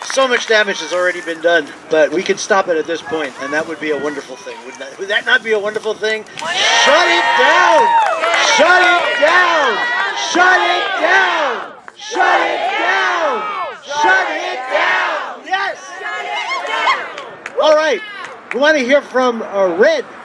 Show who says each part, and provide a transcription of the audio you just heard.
Speaker 1: So much damage has already been done, but we could stop it at this point, and that would be a wonderful thing. Would that not be a wonderful thing? Shut it down! Shut it down! Shut it down! Shut it down! Shut it down! Yes! All right, we want to hear from Red.